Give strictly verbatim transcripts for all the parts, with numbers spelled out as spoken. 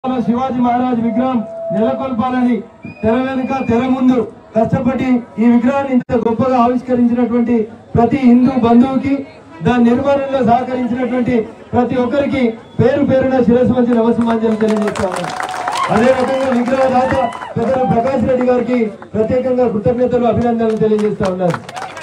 శివాజీ మహారాజ్ విగ్రహం నెలకొల్పాలని తెర వెనుక తెర ముందు కష్టపడి ఈ విగ్రహాన్ని ఇంత గొప్పగా ఆవిష్కరించినటువంటి ప్రతి హిందూ బంధువుకి దాని నిర్మాణంలో సహకరించినటువంటి ప్రతి ఒక్కరికి పేరు పేరున శిరస్సు వంచి నమస్సమాంజలి తెలియజేస్తాను. అదే రకంగా విగ్రహ దాత పెద్దలు ప్రకాష్ రెడ్డి గారికి ప్రత్యేకంగా కృతజ్ఞతలు అభినందనలు తెలియజేస్తా ఉన్నారు.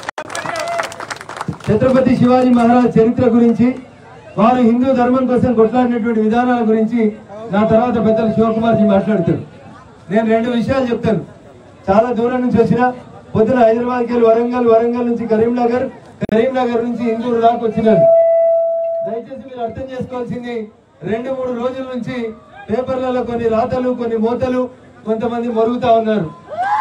ఛత్రపతి శివాజీ మహారాజ్ చరిత్ర గురించి, వారు హిందూ ధర్మం కోసం కొట్లాడినటువంటి విధానాల గురించి నా తర్వాత పెద్దలు శివకుమార్ జీ మాట్లాడతారు. నేను రెండు విషయాలు చెప్తాను. చాలా దూరం నుంచి వచ్చిన పొద్దున హైదరాబాద్కి వెళ్ళి వరంగల్, వరంగల్ నుంచి కరీంనగర్, కరీంనగర్ నుంచి ఇందూరు దాకా వచ్చినాను. దయచేసి మీరు అర్థం చేసుకోవాల్సింది, రెండు మూడు రోజుల నుంచి పేపర్లలో కొన్ని రాతలు, కొన్ని మోతలు కొంతమంది మరుగుతా ఉన్నారు.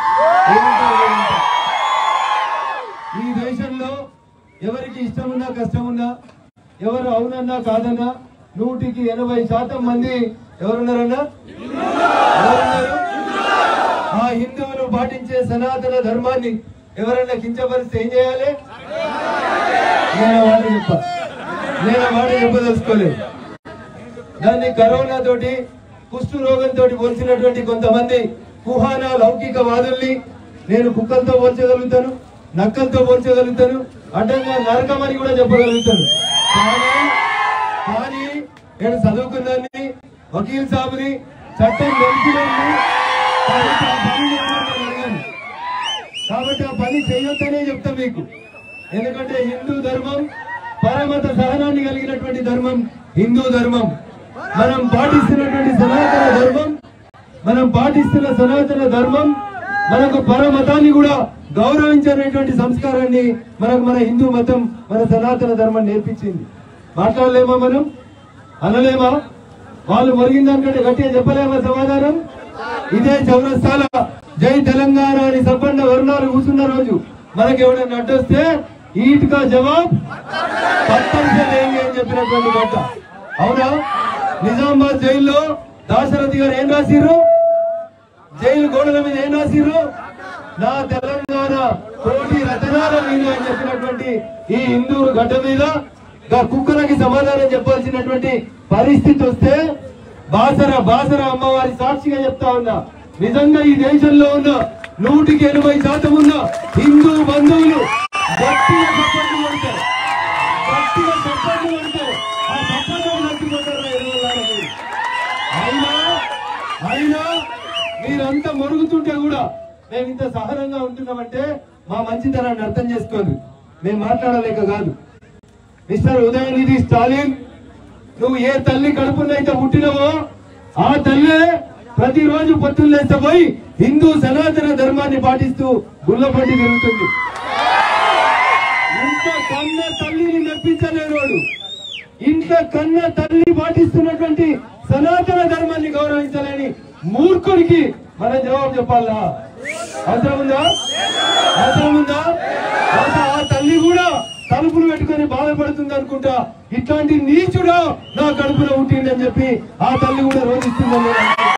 ఈ దేశంలో ఎవరికి ఇష్టమున్నా కష్టమున్నా, ఎవరు అవునన్నా కాదన్నా నూటికి ఎనభై శాతం మంది ఎవరున్నారన్నా ఎవరున్నారు? ఆ హిందువులు పాటించే సనాతన ధర్మాన్ని ఎవరైనా కించపరిస్తే ఏం చేయాలి? నేను మాట చెప్ప నేను మాట చెప్పదలుచుకోలేదు. దాన్ని కరోనా తోటి, కుష్టు రోగంతో పోల్చినటువంటి కొంతమంది కుహానా లౌకికవాదుల్ని నేను కుక్కలతో పోల్చగలుగుతాను, నక్కలతో పోల్చగలుగుతాను, అడ్డంగా నరకమని కూడా చెప్పగలుగుతాను. కానీ కానీ నేను చదువుకున్నాన్ని, వకీల్ సాబుని, చట్టం తెలిసినని, కాబట్టి ఆ పని చేయొద్దనే చెప్తా మీకు. ఎందుకంటే హిందూ ధర్మం పరమత సహనాన్ని కలిగినటువంటి ధర్మం హిందూ ధర్మం. మనం పాటిస్తున్నటువంటి సనాతన ధర్మం మనం పాటిస్తున్న సనాతన ధర్మం మనకు పరమతాన్ని కూడా గౌరవించేటువంటి సంస్కారాన్ని మనకు మన హిందూ మతం, మన సనాతన ధర్మం నేర్పించింది. మాట్లాడలేమా? మనం అనలేమా? వాళ్ళు మొరిగిన దానికంటే గట్టిగా చెప్పలేమా సమాధానం? ఇదే చౌరస్తాల జై తెలంగాణ అని సంపన్న వర్ణాలు కూర్చున్న రోజు మనకి ఎవరైనా అడ్డొస్తే ఈట్కా జవాబ్ పత్తంసే లేంగే అని చెప్పినటువంటి గట్ట. అవునా? నిజామాబాద్ జైల్లో దాశరథి గారు ఏం రాసిర్రు? జైలు గోడల మీద ఏం రాసిర్రు? నా తెలంగాణ కోటి రతనాల మీద అని చెప్పినటువంటి ఈ హిందూ గడ్డ మీద కుక్కలకి సమాధానం చెప్పాల్సినటువంటి పరిస్థితి వస్తే బాసర బాసర అమ్మవారి సాక్షిగా చెప్తా ఉన్నా, నిజంగా ఈ దేశంలో ఉన్న నూటికి ఎనభై శాతం ఉన్న హిందూ బంధువులు గట్టిగా సపోర్టు పడతారు, గట్టిగా సపోర్టు పడతారు. ఆ సపోర్టు నచ్చుకుంటారు. అయినా అయినా మీరంతా మొరుగుతుంటే కూడా మేము ఇంత సహనంగా ఉంటున్నామంటే మా మంచితనాన్ని అర్థం చేసుకోండి. మేము మాట్లాడలేక కాదు. మిస్టర్ ఉదయనిధి స్టాలిన్, నువ్వు ఏ తల్లి కడుపునైతే పుట్టినవో ఆ తల్లే ప్రతిరోజు పొత్తులేస్తే పోయి హిందూ సనాతన ధర్మాన్ని పాటిస్తూ గుళ్ళపట్టి జరుగుతుంది. ఇంత కన్న తల్లిని మెప్పించలేనోడు, ఇంత కన్న తల్లి పాటిస్తున్నటువంటి సనాతన ధర్మాన్ని గౌరవించాలని మూర్ఖుడికి మనం జవాబు చెప్పాలా? అవసరం ఉందా? అవసరం ఉందా? ఆ తల్లి కూడా తలుపులు పెట్టుకుని బాధపడుతుంది అనుకుంటా. ఇట్లాంటి నీచుడా నా కడుపులో పుట్టింది అని చెప్పి ఆ తల్లి కూడా రోధిస్తుందని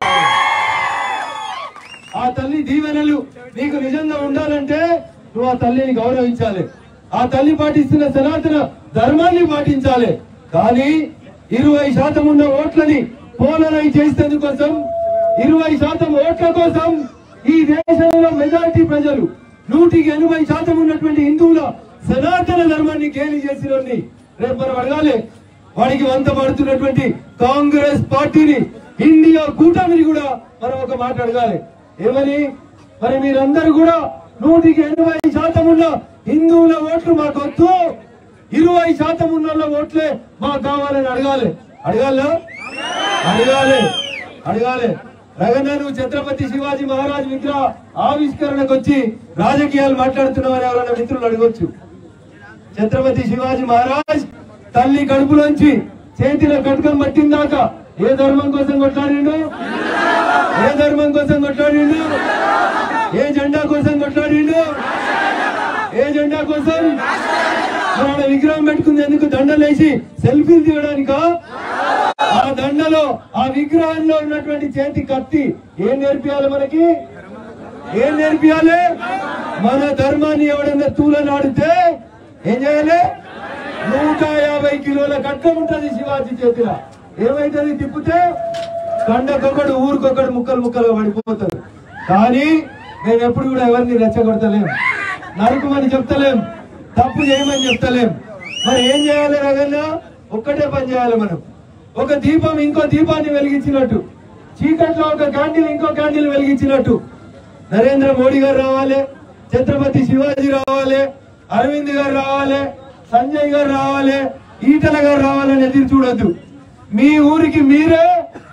ఆ తల్లి దీవెనలు నీకు నిజంగా ఉండాలంటే నువ్వు ఆ తల్లిని గౌరవించాలి, ఆ తల్లి పాటిస్తున్న సనాతన ధర్మాన్ని పాటించాలి. కానీ ఇరవై శాతం ఉన్న ఓట్లని పోలరైజ్ చేసేందుకోసం, ఇరవై శాతం ఓట్ల కోసం ఈ దేశంలో మెజారిటీ ప్రజలు నూటికి ఎనభై శాతం ఉన్నటువంటి హిందువుల సనాతన ధర్మాన్ని గేలి చేసిన రేపు మనం అడగాలి. వాడికి వంత పడుతున్నటువంటి కాంగ్రెస్ పార్టీని, ఇండియా కూటమిని కూడా మనం ఒక మాట అడగాలి. ఏమని? మరి మీరందరూ కూడా నూటికి ఎనభై శాతం ఉన్న హిందువుల ఓట్లు మాకు వద్దు, ఇరవై శాతం ఉన్న ఓట్లే మాకు కావాలని అడగాలి. అడగాల అడగాలి అడగాలి రగన్న, నువ్వు ఛత్రపతి శివాజీ మహారాజ్ విగ్రహ ఆవిష్కరణకు వచ్చి రాజకీయాలు మాట్లాడుతున్నావని ఎవరైనా మిత్రులు అడగొచ్చు. ఛత్రపతి శివాజీ మహారాజ్ తల్లి కడుపులోంచి చేతిలో కటకం పట్టిందాక ఏ ధర్మం కోసం కొట్లాడిండు? ఏ ధర్మం కోసం కొట్లాడిండు? ఏ జెండా కోసం కొట్లాడిండు? ఏ జెండా కోసం? మన విగ్రహం పెట్టుకుంది ఎందుకు? దండలేసి సెల్ఫీలు తీయడానిక? ఆ దండలో, ఆ విగ్రహంలో ఉన్నటువంటి చేతి కత్తి ఏం నేర్పియాలి మనకి? ఏం నేర్పియాలి? మన ధర్మాన్ని ఎవడన్నా తూలనాడితే ఏం చేయాలి? నూట యాభై కిలోల కట్కం ఉంటది శివాజీ చేతిలో. ఏమైతుంది తిప్పితే? గండకొకడు ఊరికొకడు ముక్కలు ముక్కలుగా పడిపోతారు. కానీ మేము ఎప్పుడు కూడా ఎవరిని రెచ్చగొడతలేం, నరుకుమని చెప్తలేం, తప్పు చేయమని చెప్తలేం. మరి ఏం చేయాలి రగన్న? ఒక్కటే పని చేయాలి మనం. ఒక దీపం ఇంకో దీపాన్ని వెలిగించినట్టు, చీకట్లో ఒక క్యాండిల్ ఇంకో క్యాండిల్ వెలిగించినట్టు నరేంద్ర మోడీ గారు రావాలి, ఛత్రపతి శివాజీ రావాలి, అరవింద్ గారు రావాలి, సంజయ్ గారు రావాలి, ఈటల గారు రావాలని ఎదురు చూడొద్దు. మీ ఊరికి మీరే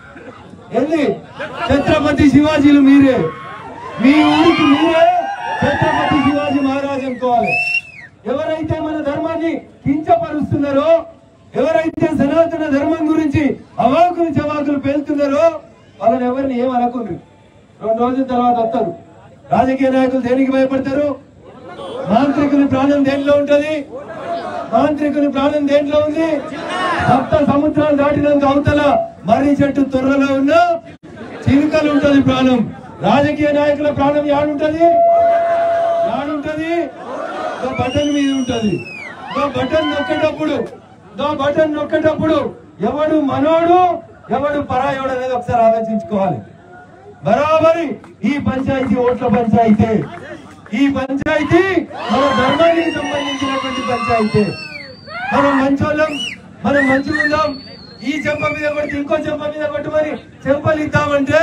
ఏంది ఛత్రపతి శివాజీలు, మీరే మీ ఊరికి మీరే ఛత్రపతి శివాజీ మహారాజ్ అనుకోవాలి. ఎవరైతే మన ధర్మాన్ని కించపరుస్తున్నారో, ఎవరైతే సనాతన ధర్మం గురించి అవాకులు చవాకులు పేలుతున్నారో వాళ్ళని ఎవరిని ఏం అనకుండ్రి. రెండు రోజుల తర్వాత వస్తారు. రాజకీయ నాయకులు దేనికి భయపడతారు? మాంత్రికుని ప్రాణం దేంట్లో ఉంటది? మాంత్రికుని ప్రాణం దేంట్లో ఉంది? సప్త సముద్రాలు దాటినంత అవతల మర్రి చెట్టు తొర్రలో ఉన్న చిలుకలు ఉంటది ప్రాణం. రాజకీయ నాయకుల ప్రాణం యాడుంటది? యాడుంటది? బటన్ మీద ఉంటది. బటన్ నొక్కేటప్పుడు బటన్ నొక్కేటప్పుడు ఎవడు మనోడు ఎవడు పరాయోడు అనేది ఒకసారి ఆలోచించుకోవాలి. బరాబరి ఈ పంచాయతీ ఓట్ల పంచాయతీ, ఈ పంచాయతీ మన ధర్మానికి సంబంధించినటువంటి పంచాయతీ. మనం మంచోళ్ళం, మనం మంచిగా ఉందాం. ఈ చెంప మీద కొట్టి ఇంకో చెంప మీద కొట్టి మరి చెంపలు ఇద్దామంటే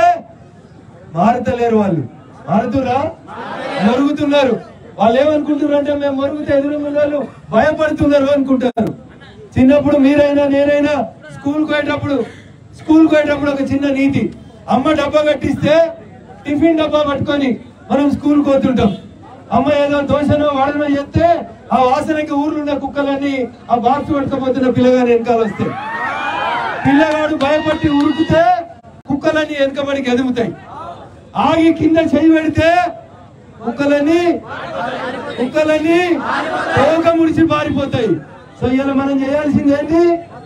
మారుతలేరు. వాళ్ళు మారుతురా? మరుగుతున్నారు. వాళ్ళు ఏమనుకుంటున్నారు అంటే మేము మరుగుతే ఎదురు భయపడుతున్నారు అనుకుంటారు. చిన్నప్పుడు మీరైనా నేనైనా స్కూల్కి పోయేటప్పుడు స్కూల్కి పోయేటప్పుడు ఒక చిన్న నీతి, అమ్మ డబ్బా కట్టిస్తే టిఫిన్ డబ్బా పట్టుకొని మనం స్కూల్కి పోతుంటాం. అమ్మ ఏదో దోశనో వాడనో చేస్తే ఆ వాసనకి ఊర్లో ఉన్న కుక్కలన్నీ ఆ బాక్స్ పట్టుకపోతున్న పిల్లగాని వెనకాల వస్తాయి. పిల్లగాడు భయపడి ఉరుకుతే కుక్కలన్నీ వెనకబడికి ఎదుగుతాయి. ఆగి కింద చేయి పెడితే కుక్కలన్నీ కుక్కలన్నీ తోక ముడిచి పారిపోతాయి. సో ఇలా మనం చేయాల్సింది ఏంటి?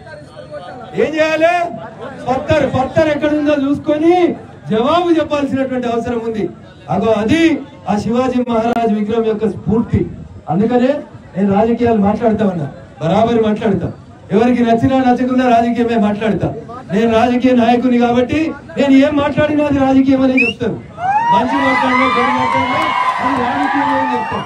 ఏం చేయాలి? పత్తర్ పత్తర్ ఎక్కడుందో చూసుకొని జవాబు చెప్పాల్సినటువంటి అవసరం ఉంది. అగో అది ఆ శివాజీ మహారాజ్ విగ్రహం యొక్క స్ఫూర్తి. అందుకనే నేను రాజకీయాలు మాట్లాడుతా ఉన్నా, బరాబరి మాట్లాడతా. ఎవరికి నచ్చినా నచ్చకున్నా రాజకీయమే మాట్లాడతా. నేను రాజకీయ నాయకుని కాబట్టి నేను ఏం మాట్లాడినా అది రాజకీయం అనే చెప్తాను. మంచి మాట్లాడినా చెడు మాట్లాడినా అది రాజకీయం అని చెప్తాను.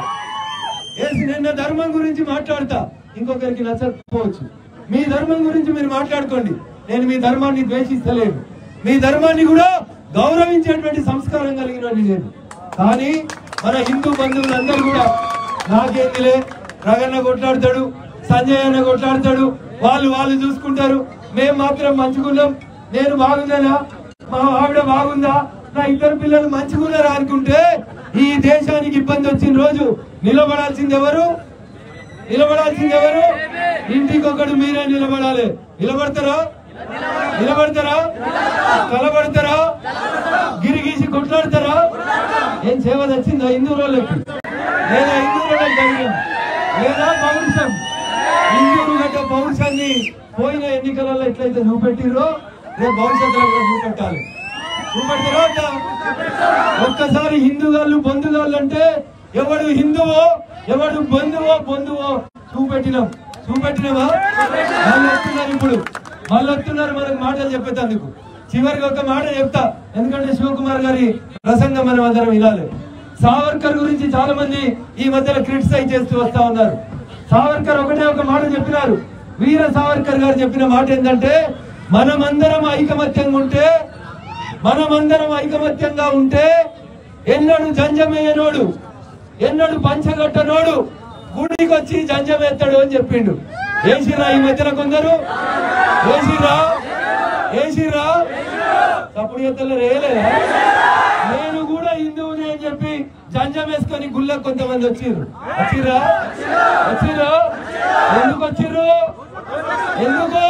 ఏసి నిన్న ధర్మం గురించి మాట్లాడతా, ఇంకొకరికి నచ్చకపోవచ్చు. మీ ధర్మం గురించి మీరు మాట్లాడుకోండి, నేను మీ ధర్మాన్ని ద్వేషిస్తలేను. మీ ధర్మాన్ని కూడా గౌరవించేటువంటి సంస్కారం కలిగిన నేను. కానీ మన హిందూ బంధువులందరూ కూడా నాకేందిలే, రగన్న కొట్లాడతాడు, సంజయ్ అన్న కొట్లాడతాడు, వాళ్ళు వాళ్ళు చూసుకుంటారు, మేము మాత్రం మంచుకున్నాం, నేను బాగున్నానా, మా ఆవిడ బాగుందా, నా ఇద్దరు పిల్లలు మంచిగున్నారా అనుకుంటే ఈ దేశానికి ఇబ్బంది వచ్చిన రోజు నిలబడాల్సింది ఎవరు? నిలబడాల్సింది ఎవరు? ఇంటికి ఒకడు మీరే నిలబడాలి. నిలబడతారా? నిలబడతారా? కలబడతారా? గిరిగీసి కొట్లాడతారా? ఏం సేవ తెచ్చిందా హిందూ రోజులకి? లేదా హిందూ రోజులకు ధైర్యం లేదా పౌరుషం? హిందువులు గట్ట పౌరుషాన్ని పోయిన ఎన్నికలలో ఎట్లయితే చూపెట్టిరో రేపు భవిష్యత్తులో కూడా చూపెట్టాలి. చూపెడతారా? ఒక్కసారి హిందూగాళ్ళు బంధుగాళ్ళు అంటే ఎవడు హిందువో ఎవడు బంధువో బంధువో చూపెట్టినాం. చూపెట్టినామా? వాళ్ళు వస్తున్నారు, ఇప్పుడు వాళ్ళు వస్తున్నారు మనకు మాటలు చెప్పేందుకు. చివరికి ఒక మాట చెప్తా, ఎందుకంటే శివకుమార్ గారి ప్రసంగం మనం అందరం వినాలి. సావర్కర్ గురించి చాలా మంది ఈ మధ్యలో క్రిటిసైజ్ చేస్తూ వస్తా ఉన్నారు. సావర్కర్ ఒకటే ఒక మాట చెప్పినారు. వీర సావర్కర్ గారు చెప్పిన మాట ఏంటంటే, మనమందరం ఐకమత్యంగా ఉంటే మనమందరం ఐకమత్యంగా ఉంటే ఎన్నడు జంజమేయనోడు ఎన్నడు పంచగట్టనోడు గుడికి వచ్చి జంజమెత్తాడు అని చెప్పిండు. ఏసిరా ఈ మధ్యన కొందరు? ఏసిరా ఏసిరా తప్పుడు ఎత్తలు రేయలేదా? నేను కూడా హిందువుని అని చెప్పి జంజం వేసుకొని గుళ్ళకు కొంతమంది వచ్చిర్రు. వచ్చిర్రా? వచ్చిర్రు? ఎందుకు వచ్చిర్రు? ఎందుకు?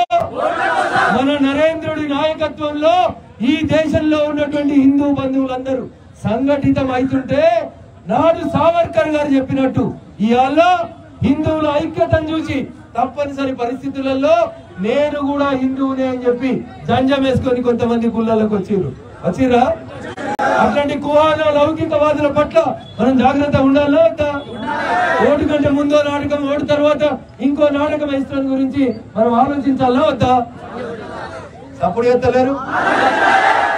మన నరేంద్రుడి నాయకత్వంలో ఈ దేశంలో ఉన్నటువంటి హిందూ బంధువులందరూ సంఘటితం అవుతుంటే నాడు సావర్కర్ గారు చెప్పినట్టు ఇవాళ హిందువుల ఐక్యతను చూసి తప్పనిసరి పరిస్థితులలో నేను కూడా హిందువునే అని చెప్పి జంజం వేసుకొని కొంతమంది గుళ్ళలకు వచ్చిర్రు. వచ్చిర్రా? అట్లాంటి కుహాన లౌకికవాదుల పట్ల మనం జాగ్రత్త ఉండాలా వద్దా? ఓటు కంటే ముందో నాటకం, ఓటు తర్వాత ఇంకో నాటకం వేయడం గురించి మనం ఆలోచించాలా వద్దా? అప్పుడు ఎత్తలేరు.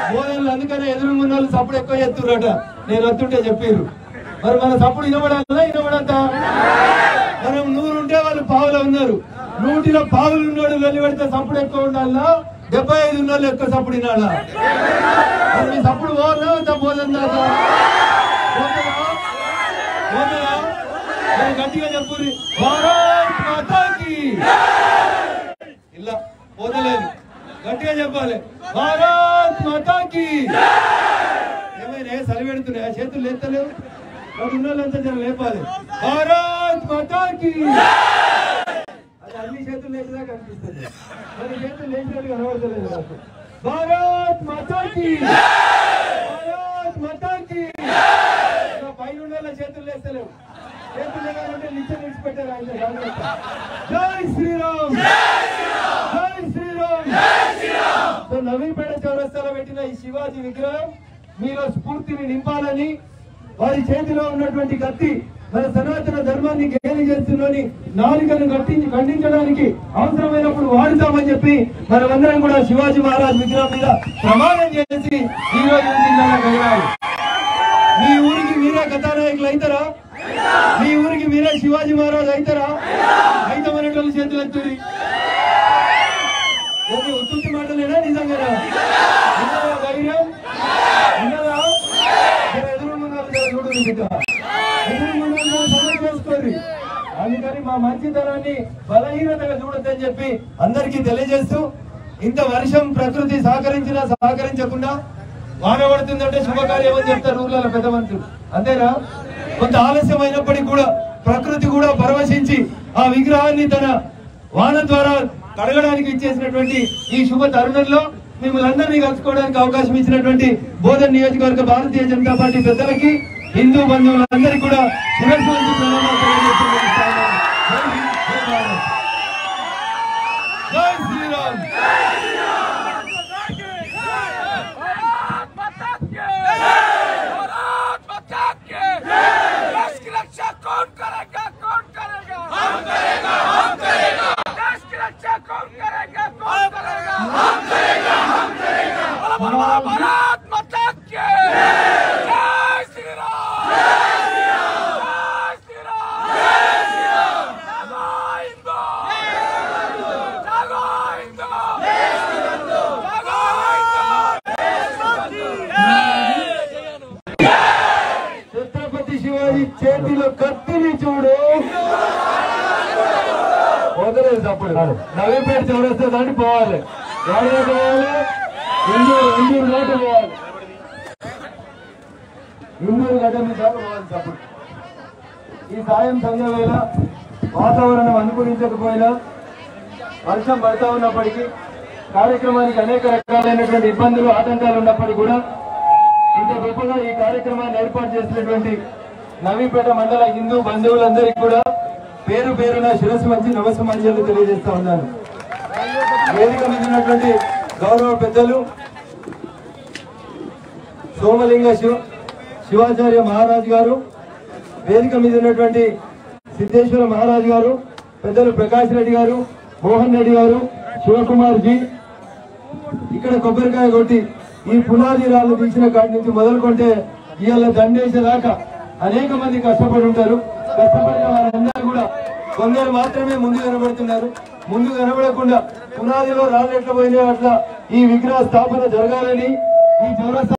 ఎందుకని ఎదురున్న వాళ్ళు సప్పుడు ఎక్కువ చేస్తుర్రట నేను వస్తుంటే చెప్పారు మరి మన సప్పుడు వినబడాలా వినబడంతా మనం నూరుంటే వాళ్ళు పావులు ఉన్నారు నూటిలో పావులు ఉన్నాడు వెళ్ళి పెడితే సప్పుడు ఎక్కువ ఉండాలా డెబ్బై ఐదు ఉన్న వాళ్ళు ఎక్కువ సప్పుడు వినాలా మరి మీ సప్పుడు పోదా పోదా గట్టిగా చెప్పు భారత్ మాతాకి ఇలా పోతలేదు గట్టిగా చెప్పాలి భారత్ మాతాకి ఏమైనా చలి పెడుతున్నాయా చేతులు లేస్తలేవు వాడు ఉన్న వాళ్ళంతా జర లేపాలి భారత్ మాతాకి అది అన్ని చేతులు లేచేదాకా అనిపిస్తుంది మరి చేతులు లేచినట్టు కనబడతలేదు నాకు భారత్ మాతాకి భారత్ మాతాకి పైన ఉన్న వాళ్ళ చేతులు లేస్తలేవు చేతులు లేదంటే నిత్యం విడిచిపెట్టారు ఆయన జై శ్రీరామ్ జై శ్రీరామ్ సో నవీపేట చౌరస్తాలో పెట్టిన ఈ శివాజీ విగ్రహం మీలో స్ఫూర్తిని నింపాలని వారి చేతిలో ఉన్నటువంటి కత్తి మన సనాతన ధర్మాన్ని గేలి చేస్తున్నని నాలుకను కట్టించి ఖండించడానికి అవసరమైనప్పుడు వాడుతామని చెప్పి మనమందరం కూడా శివాజీ మహారాజ్ విగ్రహం మీద ప్రమాణం చేసి ఈ రోజు గెలవాలి. మీ ఊరికి మీరే కథానాయకులు అవుతారా? మీ ఊరికి మీరే శివాజీ మహారాజ్ అవుతారా? అయితమనేటోళ్ళు చేతులు ఎత్తురి. ఓకే ఉత్తుత్తి మాటలేనా నిజంగా ధైర్యం ఉన్నదా? ఎదురు చేసుకోండి. అందుకని మా మంచితనాన్ని బలహీనతగా చూడొద్దని చెప్పి అందరికీ తెలియజేస్తూ ఇంత వర్షం ప్రకృతి సహకరించినా సహకరించకుండా వాన పడుతుందంటే శుభకార్యం అని చెప్తారు ఊర్లలో పెద్ద మనుషులు అంతేనా? కొంత ఆలస్యం అయినప్పటికీ కూడా ప్రకృతి కూడా పరవశించి ఆ విగ్రహాన్ని తన వాన ద్వారా కడగడానికి ఇచ్చేసినటువంటి ఈ శుభ తరుణంలో మిమ్మల్ని అందరినీ కలుసుకోవడానికి అవకాశం ఇచ్చినటువంటి బోధన్ నియోజకవర్గ భారతీయ జనతా పార్టీ పెద్దలకి హిందూ బంధువులందరికీ కూడా శిరస్సు వంచి ప్రణామాలు తెలియజేస్తున్నాను. జై శ్రీరామ్. ఛత్రపతి శివాజీ చేతిలో కత్తిని చూడు. వదలేదు అప్పుడు నవీపేట చౌరస్తా దాటి పోవాలి. ఎవరైనా పోవాలి ఇందూరు ఇందూరు దాటి పోవాలి. ఇందూరు గడ్డ మీద దాటి పోవాలి. అప్పుడు ఈ సాయం సంధ్య వేళ వాతావరణం అనుకూలించకపోయినా వర్షం పడతా ఉన్నప్పటికీ కార్యక్రమానికి అనేక రకాలైనటువంటి ఇబ్బందులు ఆటంకాలు ఉన్నప్పటికీ కూడా ఇంత గొప్పగా ఈ కార్యక్రమాన్ని ఏర్పాటు చేసినటువంటి నవీపేట మండల హిందూ బంధువులందరికీ కూడా పేరు పేరున శిరస్సు మంచి నమస్సమాంజలు తెలియజేస్తా ఉన్నాను. వేదిక మీద ఉన్నటువంటి గౌరవ పెద్దలు సోమలింగ శివ శివాచార్య మహారాజ్ గారు, వేదిక మీద ఉన్నటువంటి సిద్ధేశ్వర మహారాజ్ గారు, పెద్దలు ప్రకాష్ రెడ్డి గారు, మోహన్ రెడ్డి గారు, శివకుమార్ జీ, ఇక్కడ కొబ్బరికాయ కొట్టి ఈ పునాది రాళ్ళు తీసిన కాటి నుంచి మొదలుకుంటే ఇవాళ దండేసేదాకా అనేక మంది కష్టపడి ఉంటారు. కష్టపడిన వారందరూ కూడా కొందరు మాత్రమే ముందు కనబడుతున్నారు. ముందు కనబడకుండా పునాదిలో రాళ్ళు ఎట్లా పోయినా అట్లా ఈ విగ్రహ స్థాపన జరగాలని ఈ చౌరస్తా